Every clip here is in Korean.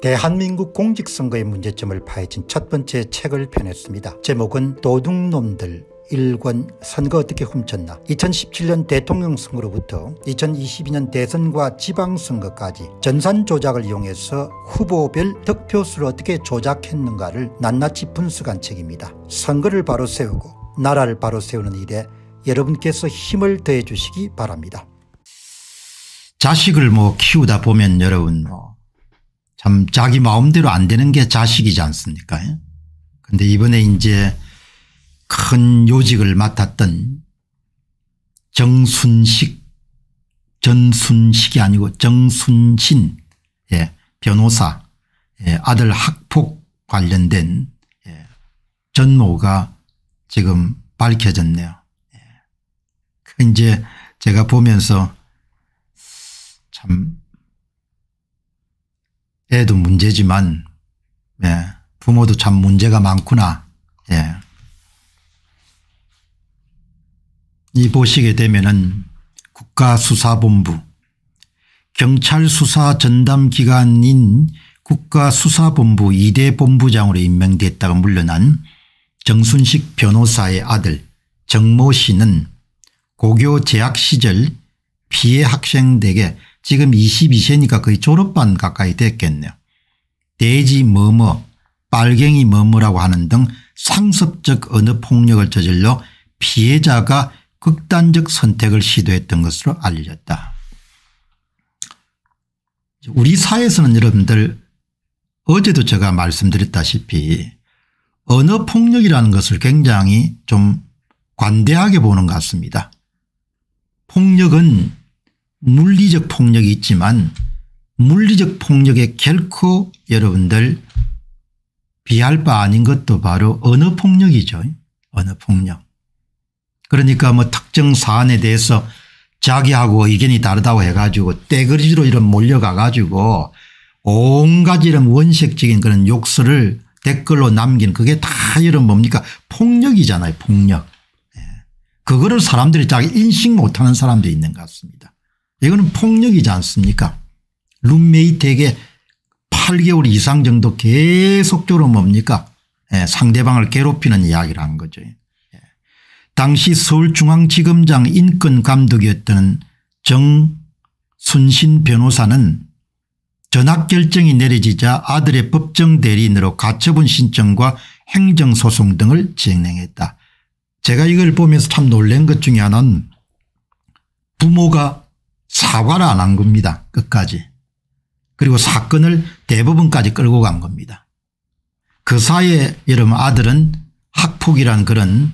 대한민국 공직선거의 문제점을 파헤친 첫 번째 책을 펴냈습니다. 제목은 도둑놈들 1권 선거 어떻게 훔쳤나. 2017년 대통령 선거로부터 2022년 대선과 지방선거까지 전산 조작을 이용해서 후보별 득표수를 어떻게 조작했는가를 낱낱이 분석한 책입니다. 선거를 바로 세우고 나라를 바로 세우는 일에 여러분께서 힘을 더해 주시기 바랍니다. 자식을 키우다 보면 여러분 참 자기 마음대로 안 되는 게 자식이지 않습니까? 그런데 이번에 이제 큰 요직을 맡았던 전순식이 아니고 정순신 변호사 아들 학폭 관련된 전모가 지금 밝혀졌네요. 이제 제가 보면서 참 애도 문제지만 부모도 참 문제가 많구나. 이 보시게 되면은 국가수사본부 경찰수사전담기관인 국가수사본부 2대 본부장으로 임명됐다가 물러난 정순식 변호사의 아들 정모 씨는 고교 재학 시절 피해 학생들에게 지금 22세니까 거의 졸업반 가까이 됐겠네요. 돼지 뭐뭐 빨갱이 뭐뭐라고 하는 등 상습적 언어폭력을 저질러 피해자가 극단적 선택을 시도했던 것으로 알려졌다. 우리 사회에서는 여러분들 어제도 제가 말씀드렸다시피 언어폭력이라는 것을 굉장히 좀 관대하게 보는 것 같습니다. 폭력은 물리적 폭력이 있지만 물리적 폭력에 결코 여러분들 비할 바 아닌 것도 바로 언어폭력이죠. 언어폭력. 그러니까 특정 사안에 대해서 자기하고 의견이 다르다고 해가지고 떼거리로 이런 몰려가가지고 온갖 이런 원색적인 그런 욕설을 댓글로 남긴 그게 다 이런 뭡니까 폭력이잖아요. 폭력. 그거를 사람들이 자기 인식 못하는 사람도 있는 것 같습니다. 이거는 폭력이지 않습니까? 룸메이트에게 8개월 이상 정도 계속적으로 뭡니까 상대방을 괴롭히는 이야기를 한 거죠. 당시 서울중앙지검장 인권감독이었던 정순신 변호사는 전학결정이 내려지자 아들의 법정 대리인으로 가처분 신청과 행정소송 등을 진행했다. 제가 이걸 보면서 참 놀란 것 중에 하나는 부모가 사과를 안 한 겁니다. 끝까지. 그리고 사건을 대법원까지 끌고 간 겁니다. 그 사이에 여러분 아들은 학폭이란 그런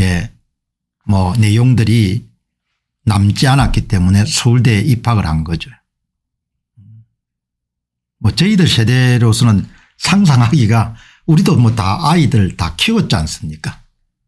내용들이 남지 않았기 때문에 서울대에 입학을 한 거죠. 저희들 세대로서는 상상하기가 우리도 다 아이들 다 키웠지 않습니까?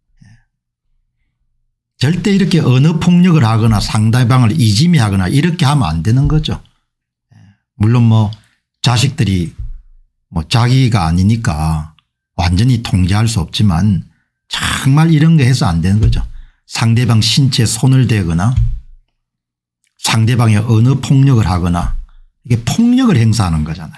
절대 이렇게 언어폭력을 하거나 상대방을 이지매하거나 이렇게 하면 안 되는 거죠. 물론 자식들이 자기가 아니니까 완전히 통제할 수 없지만 정말 이런 거 해서 안 되는 거죠. 상대방 신체에 손을 대거나 상대방의 언어폭력을 하거나 이게 폭력을 행사하는 거잖아요.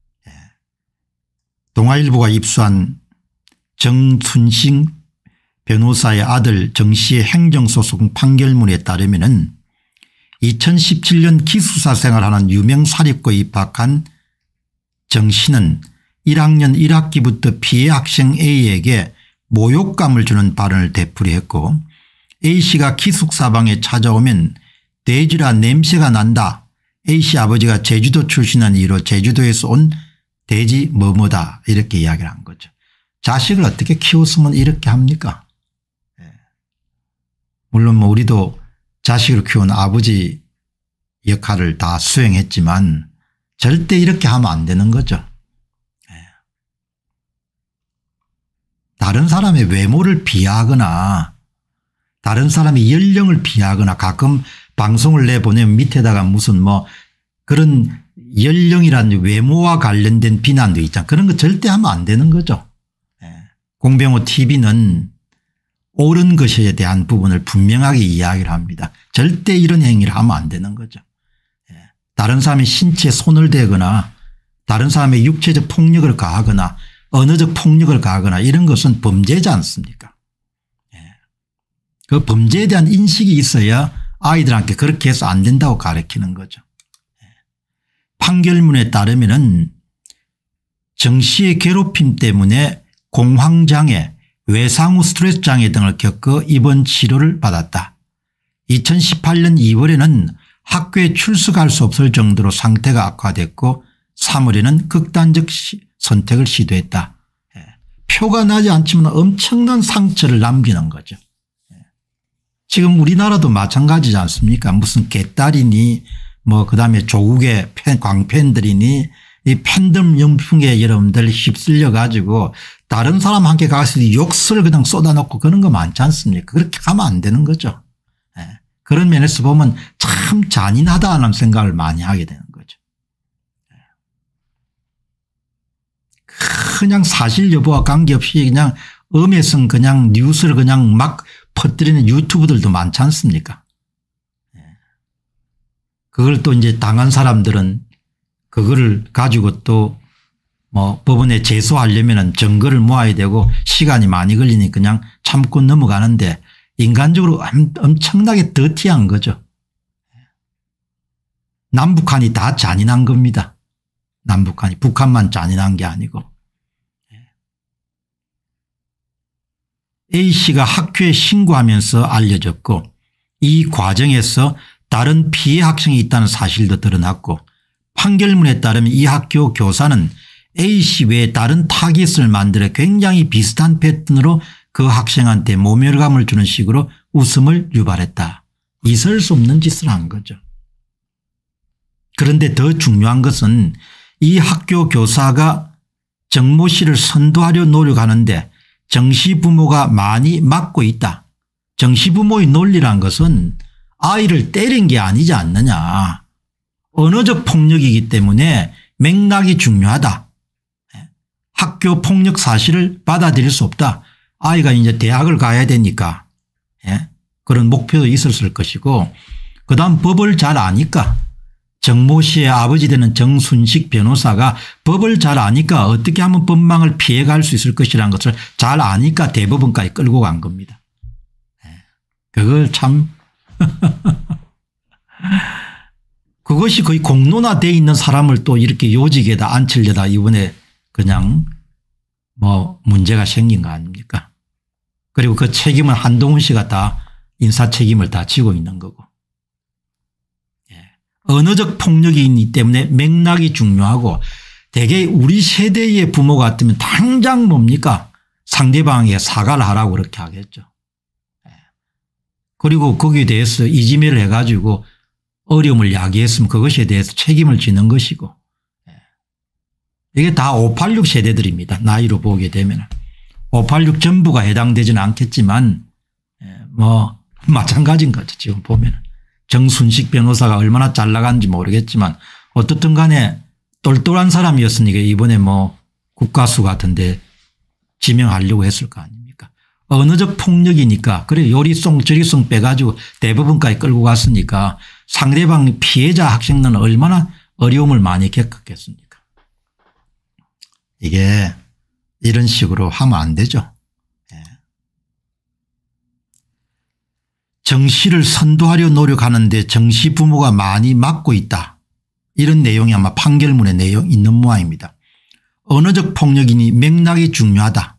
동아일보가 입수한 정순식 변호사의 아들 정 씨의 행정소송 판결문에 따르면 2017년 기숙사 생활하는 유명 사립고에 입학한 정 씨는 1학년 1학기부터 피해 학생 A에게 모욕감을 주는 발언을 되풀이했고 A씨가 기숙사방에 찾아오면 돼지라 냄새가 난다. A씨 아버지가 제주도 출신한 이유로 제주도에서 온 돼지 뭐뭐다 이렇게 이야기를 한 거죠. 자식을 어떻게 키웠으면 이렇게 합니까? 물론 우리도 자식을 키운 아버지 역할을 다 수행했지만 절대 이렇게 하면 안 되는 거죠. 다른 사람의 외모를 비하하거나 다른 사람의 연령을 비하하거나 가끔 방송을 내보내면 밑에다가 무슨 그런 연령이란 외모와 관련된 비난도 있잖아요. 그런 거 절대 하면 안 되는 거죠. 공병호 TV는 옳은 것에 대한 부분을 분명하게 이야기를 합니다. 절대 이런 행위를 하면 안 되는 거죠. 다른 사람의 신체에 손을 대거나 다른 사람의 육체적 폭력을 가하거나 언어적 폭력을 가하거나 이런 것은 범죄지 않습니까? 그 범죄에 대한 인식이 있어야 아이들한테 그렇게 해서 안 된다고 가르치는 거죠. 판결문에 따르면은 정 씨의 괴롭힘 때문에 공황장애, 외상후 스트레스 장애 등을 겪어 입원 치료를 받았다. 2018년 2월에는 학교에 출석할 수 없을 정도로 상태가 악화됐고 3월에는 극단적 선택을 시도했다. 표가 나지 않지만 엄청난 상처를 남기는 거죠. 지금 우리나라도 마찬가지지 않습니까? 무슨 개딸이니 뭐 그다음에 조국의 광팬들이니 이 팬덤 연풍에 여러분들 휩쓸려 가지고 다른 사람 함께 가서 욕설 그냥 쏟아놓고 그런 거 많지 않습니까? 그렇게 가면 안 되는 거죠. 그런 면에서 보면 참 잔인하다는 생각을 많이 하게 되는 거죠. 그냥 사실 여부와 관계없이 그냥 음해성 그냥 뉴스를 그냥 막 퍼뜨리는 유튜브들도 많지 않습니까? 그걸 또 이제 당한 사람들은 그거를 가지고 또 뭐 법원에 제소하려면 증거를 모아야 되고 시간이 많이 걸리니 그냥 참고 넘어가는데 인간적으로 엄청나게 더티한 거죠. 남북한이 다 잔인한 겁니다. 남북한이 북한만 잔인한 게 아니고. A씨가 학교에 신고하면서 알려졌고 이 과정에서 다른 피해 학생이 있다는 사실도 드러났고 판결문에 따르면 이 학교 교사는 A씨 외에 다른 타깃을 만들어 굉장히 비슷한 패턴으로 그 학생한테 모멸감을 주는 식으로 웃음을 유발했다. 있을 수 없는 짓을 한 거죠. 그런데 더 중요한 것은 이 학교 교사가 정모 씨를 선도하려 노력하는데 정 씨 부모가 많이 막고 있다. 정 씨 부모의 논리란 것은 아이를 때린 게 아니지 않느냐. 언어적 폭력이기 때문에 맥락이 중요하다. 학교 폭력 사실을 받아들일 수 없다. 아이가 이제 대학을 가야 되니까 그런 목표도 있었을 것이고 그다음 법을 잘 아니까 정모 씨의 아버지 되는 정순식 변호사가 법을 잘 아니까 어떻게 하면 법망을 피해갈 수 있을 것이라는 것을 잘 아니까 대법원까지 끌고 간 겁니다. 그걸 참 그것이 거의 공론화되어 있는 사람을 또 이렇게 요직에다 앉히려다 이번에 그냥 뭐 문제가 생긴 거 아닙니까? 그리고 그 책임은 한동훈 씨가 다 인사 책임을 다 지고 있는 거고. 언어적 폭력이 있기 때문에 맥락이 중요하고 대개 우리 세대의 부모 같으면 당장 뭡니까? 상대방에게 사과를 하라고 그렇게 하겠죠. 그리고 거기에 대해서 이지매를 해가지고 어려움을 야기했으면 그것에 대해서 책임을 지는 것이고 이게 다 586 세대들입니다. 나이로 보게 되면 586 전부가 해당되지는 않겠지만 뭐 마찬가지인 거죠. 지금 보면 정순식 변호사가 얼마나 잘 나간지 모르겠지만 어떻든 간에 똘똘한 사람이었으니까 이번에 뭐 국가수 같은데 지명하려고 했을 거 아닙니까? 언어적 폭력이니까 그래 요리송 저리송 빼가지고 대법원까지 끌고 갔으니까 상대방 피해자 학생들은 얼마나 어려움을 많이 겪었겠습니까? 이게 이런 식으로 하면 안 되죠. 정 씨를 선도하려 노력하는데 정 씨 부모가 많이 막고 있다. 이런 내용이 아마 판결문에 내용 있는 모양입니다. 언어적 폭력이니 맥락이 중요하다.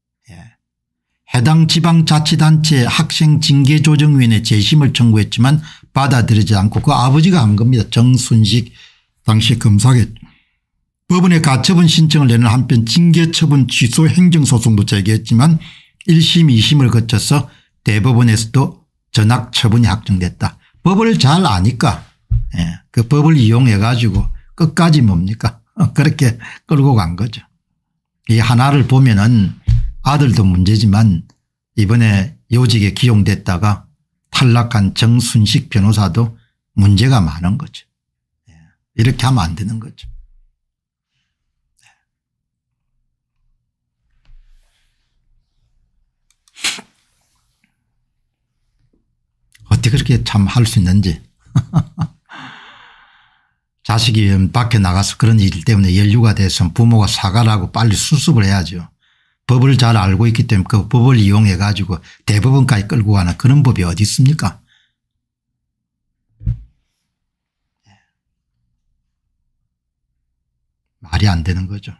해당 지방자치단체 학생징계조정위원회 재심을 청구했지만 받아들이지 않고 그 아버지가 한 겁니다. 정순식 당시 검사겠죠. 법원에 가처분 신청을 내는 한편 징계처분 취소 행정소송도 제기했지만 1심 2심을 거쳐서 대법원에서도 전학처분이 확정됐다. 법을 잘 아니까 그 법을 이용해 가지고 끝까지 뭡니까 그렇게 끌고 간 거죠. 이 하나를 보면은 아들도 문제지만 이번에 요직에 기용됐다가 탈락한 정순식 변호사도 문제가 많은 거죠. 이렇게 하면 안 되는 거죠. 어떻게 그렇게 참 할 수 있는지. 자, 자식이 밖에 나가서 그런 일 때문에 연루가 돼서 부모가 사과를 하고 빨리 수습을 해야죠. 법을 잘 알고 있기 때문에 그 법을 이용해 가지고 대법원까지 끌고 가는 그런 법이 어디 있습니까? 말이 안 되는 거죠.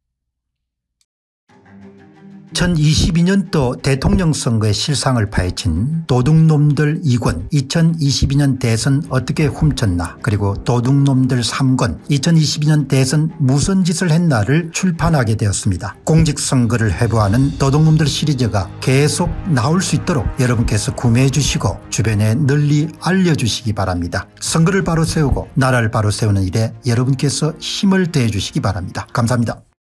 2022년도 대통령 선거의 실상을 파헤친 도둑놈들 2권 2022년 대선 어떻게 훔쳤나 그리고 도둑놈들 3권 2022년 대선 무슨 짓을 했나를 출판하게 되었습니다. 공직선거를 해부하는 도둑놈들 시리즈가 계속 나올 수 있도록 여러분께서 구매해 주시고 주변에 널리 알려주시기 바랍니다. 선거를 바로 세우고 나라를 바로 세우는 일에 여러분께서 힘을 더해 주시기 바랍니다. 감사합니다.